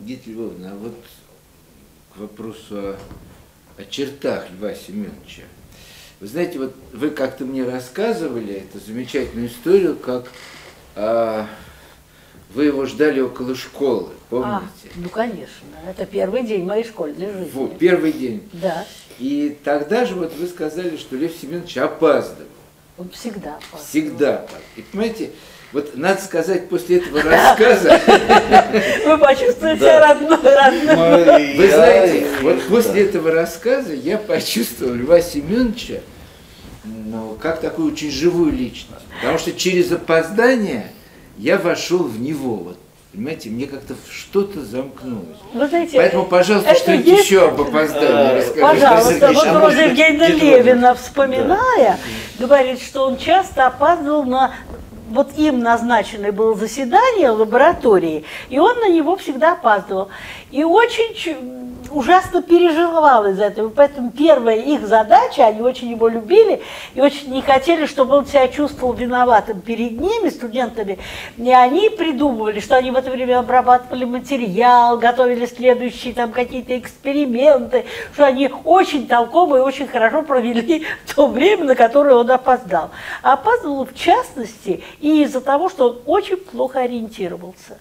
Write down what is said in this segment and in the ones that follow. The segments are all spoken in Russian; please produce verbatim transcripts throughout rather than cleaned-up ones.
Гита Львовна, а вот к вопросу о, о чертах Льва Семеновича. Вы знаете, вот вы как-то мне рассказывали эту замечательную историю, как а, вы его ждали около школы, помните? А, ну, конечно. Это первый день моей школьной жизни. Фу, первый день. Да. И тогда же вот вы сказали, что Лев Семенович опаздывал. Он всегда опаздывал. Всегда опаздывал. И понимаете, вот надо сказать, после этого рассказа... Вы почувствуете себя родной. Вы знаете, вот после этого рассказа я почувствовал Льва Семеновича, ну, как такую очень живую личность. Потому что через опоздание я вошел в него. Вот, понимаете, мне как-то что-то замкнулось. Вы знаете, поэтому, пожалуйста, что-нибудь есть... еще об опоздании расскажите. Пожалуйста, вот Роза Евгеньевна Левина, вспоминая, говорит, что он часто опаздывал на... Вот им назначенное было заседание в лаборатории, и он на него всегда опаздывал. И очень ужасно переживал из-за этого. Поэтому первая их задача, они очень его любили и очень не хотели, чтобы он себя чувствовал виноватым перед ними, студентами. И они придумывали, что они в это время обрабатывали материал, готовили следующие там какие-то эксперименты, что они очень толково и очень хорошо провели то время, на которое он опоздал. А опаздывал в частности и из-за того, что он очень плохо ориентировался.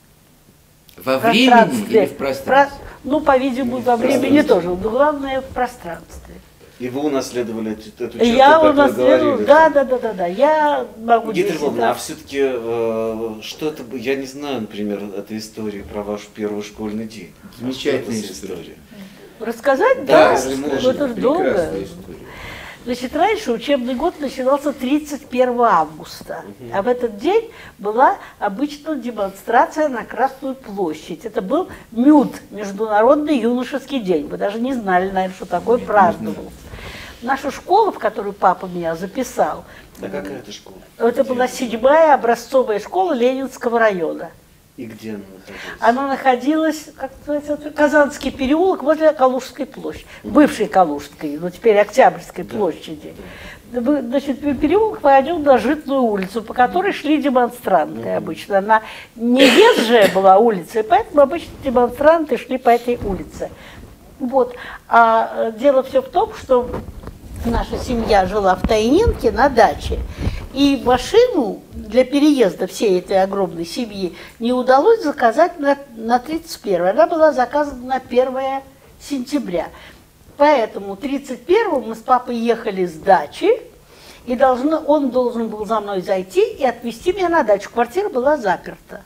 Во времени или в пространстве? Про... Ну, по-видимому, во времени тоже, но главное в пространстве. И вы унаследовали эту, эту черту, я как унаследовала, да, да, да, да, да, я могу Гита здесь, Львовна, да. а все-таки э, что это, я не знаю, например, этой истории про ваш первый школьный день. Замечательная история. история. Рассказать? Да, Да, если можно, это же долго. прекрасная история. Значит, раньше учебный год начинался тридцать первого августа, а в этот день была обычно демонстрация на Красную площадь. Это был МЮД, Международный юношеский день. Вы даже не знали, наверное, что такое праздновался. Нашу школу, в которую папа меня записал, А какая это школа? это была седьмая образцовая школа Ленинского района. И где она находилась? Она находилась, как называется, Казанский переулок возле Калужской площади, бывшей Калужской, но теперь Октябрьской площади. Значит, переулок выходил на Житную улицу, по которой шли демонстранты обычно. Она не езжая была улица, и поэтому обычно демонстранты шли по этой улице. Вот. А дело все в том, что наша семья жила в Тайнинке на даче, и машину для переезда всей этой огромной семьи не удалось заказать на, на тридцать первое. Она была заказана на первое сентября. Поэтому тридцать первого мы с папой ехали с дачи, и должно, он должен был за мной зайти и отвезти меня на дачу. Квартира была заперта.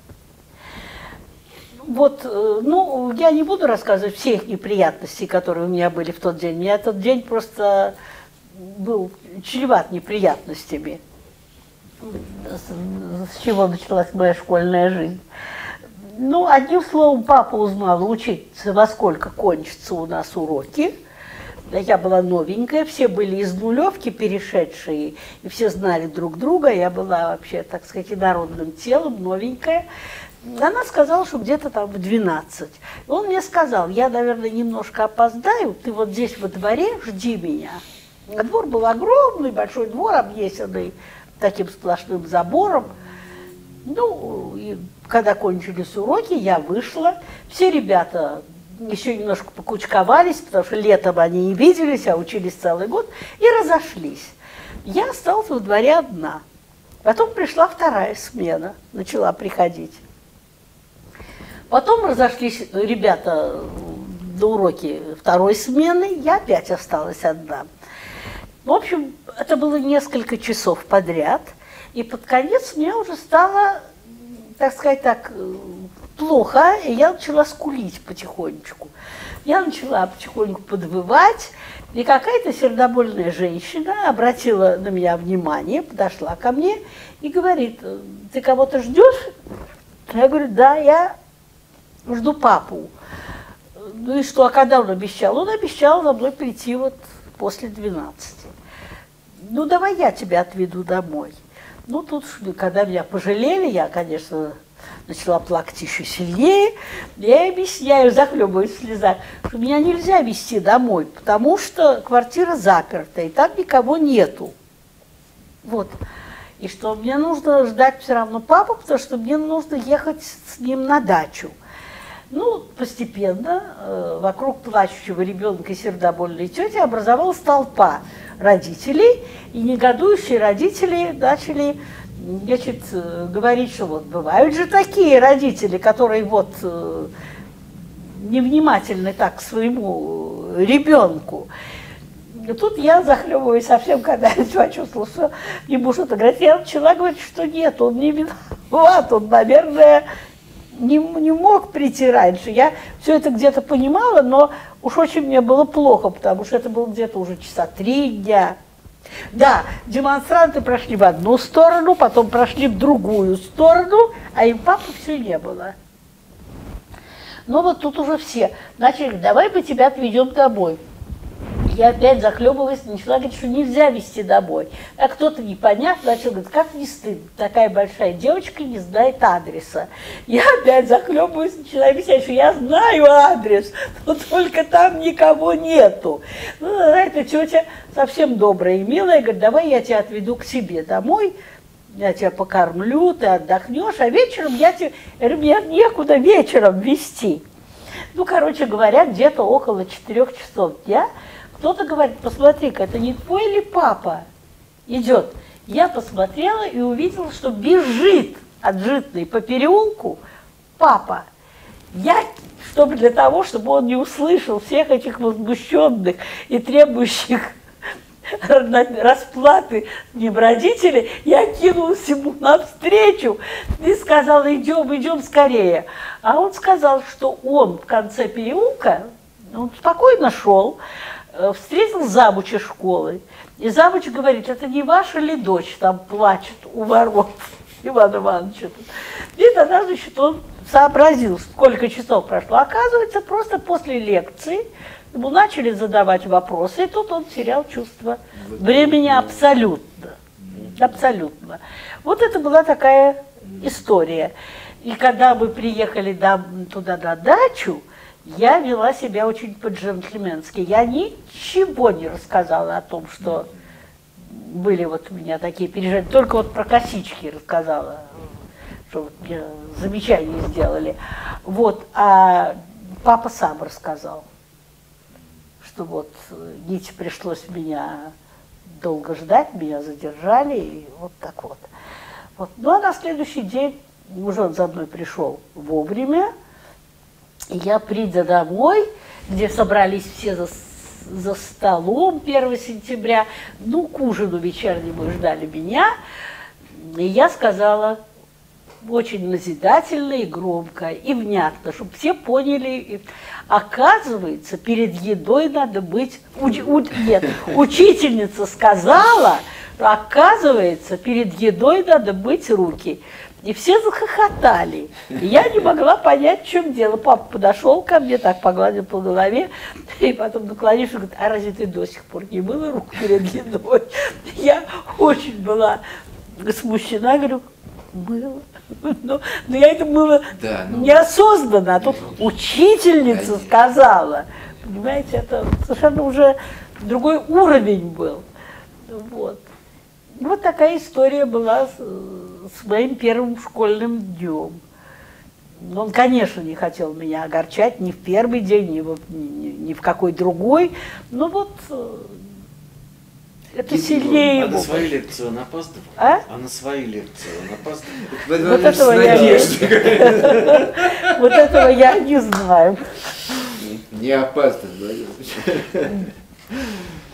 Вот, ну, я не буду рассказывать всех неприятностей, которые у меня были в тот день. У меня этот день просто был чреват неприятностями. С чего началась моя школьная жизнь. Ну, одним словом, папа узнал учиться, во сколько кончатся у нас уроки. Я была новенькая, все были из нулевки перешедшие, и все знали друг друга. Я была вообще, так сказать, инородным телом, новенькая. Она сказала, что где-то там в двенадцать. Он мне сказал, я, наверное, немножко опоздаю, ты вот здесь во дворе жди меня. А двор был огромный, большой двор, обнесенный таким сплошным забором. Ну, и когда кончились уроки, я вышла. Все ребята еще немножко покучковались, потому что летом они не виделись, а учились целый год, и разошлись. Я осталась во дворе одна. Потом пришла вторая смена, начала приходить. Потом разошлись ребята на уроки второй смены, я опять осталась одна. В общем, это было несколько часов подряд, и под конец мне уже стало, так сказать так, плохо, и я начала скулить потихонечку. Я начала потихоньку подвывать, и какая-то сердобольная женщина обратила на меня внимание, подошла ко мне и говорит, ты кого-то ждешь? Я говорю, да, я жду папу. Ну и что, а когда он обещал? Он обещал за мной прийти вот после двенадцати. Ну, давай я тебя отведу домой. Ну, тут, когда меня пожалели, я, конечно, начала плакать еще сильнее. Я объясняю, захлебываюсь в слезах, что меня нельзя везти домой, потому что квартира заперта, и там никого нету. Вот. И что мне нужно ждать все равно папу, потому что мне нужно ехать с ним на дачу. Ну, постепенно э, вокруг плачущего ребенка и сердобольной тети образовалась толпа родителей, и негодующие родители начали, значит, говорить, что вот бывают же такие родители, которые вот э, невнимательны так к своему ребенку. И тут я захлебываюсь совсем, когда я почувствовала, что ему что-то говорят. Я начала говорить, что нет, он не виноват, он, наверное, не, не мог прийти раньше. Я все это где-то понимала, но уж очень мне было плохо, потому что это было где-то уже часа три дня. Да, демонстранты прошли в одну сторону, потом прошли в другую сторону, а им папы все не было. Но вот тут уже все начали говорить, давай мы тебя отведем домой. Я опять захлебывалась, начала говорить, что нельзя везти домой. А кто-то, не поняв, начал говорить, как не стыдно, такая большая девочка не знает адреса. Я опять захлебываюсь, начала объяснять, что я знаю адрес, но только там никого нету. Ну, эта тетя совсем добрая и милая, говорит, давай я тебя отведу к себе домой, я тебя покормлю, ты отдохнешь, а вечером я тебе, я говорю, мне некуда вечером везти. Ну, короче говоря, где-то около четырех часов дня кто-то говорит, посмотри-ка, это не твой ли папа идет? Я посмотрела и увидела, что бежит от Житной по переулку папа. Я, чтобы для того, чтобы он не услышал всех этих возмущенных и требующих расплаты с ним родителей, я кинулась ему навстречу и сказала, идем, идем скорее. А он сказал, что он в конце переулка, он спокойно шел, встретил завуча школы. И завуч говорит, это не ваша ли дочь там плачет у ворот Ивана Ивановича? И тогда, значит, он сообразил, сколько часов прошло. Оказывается, просто после лекции ему начали задавать вопросы, и тут он терял чувство времени абсолютно. Абсолютно. Вот это была такая история. И когда мы приехали туда на дачу, я вела себя очень по-джентльменски. Я ничего не рассказала о том, что были вот у меня такие переживания. Только вот про косички рассказала, что вот мне замечания сделали. Вот. А папа сам рассказал, что вот Ните пришлось меня долго ждать, меня задержали, и вот так вот. Вот. Ну, а на следующий день уже он за мной пришел вовремя. И я, придя домой, где собрались все за, за столом первого сентября, ну, к ужину вечернему ждали меня, и я сказала очень назидательно и громко, и внятно, чтобы все поняли, оказывается, перед едой надо быть... Уч, у, нет, учительница сказала, что, оказывается, перед едой надо мыть руки. И все захохотали. И я не могла понять, в чем дело. Папа подошел ко мне, так погладил по голове, и потом наклонившись, говорит, а разве ты до сих пор не мыла руку перед едой? Я очень была смущена, говорю, мыла. Но, но я это мыла да, ну, неосознанно, а тут учительница конечно. Сказала. Понимаете, это совершенно уже другой уровень был. Вот. Вот такая история была с, с моим первым школьным днем. Он, конечно, не хотел меня огорчать ни в первый день, ни в, ни, ни в какой другой, но вот это Гидро, сильнее а его. на свою лекцию он опаздывал? А? А на свою лекцию он опаздывал? Вот этого я Вот этого я не знаю. Не опаздывал, Владимир Ильич.